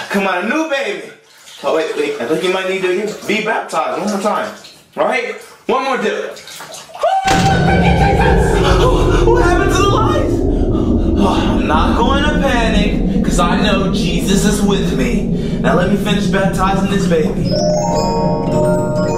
Come on, a new baby. Oh, wait. I think you might need to be baptized one more time. Right? One more dip. What happened to the lights? Oh, I'm not going to panic, because I know Jesus is with me. Now let me finish baptizing this baby.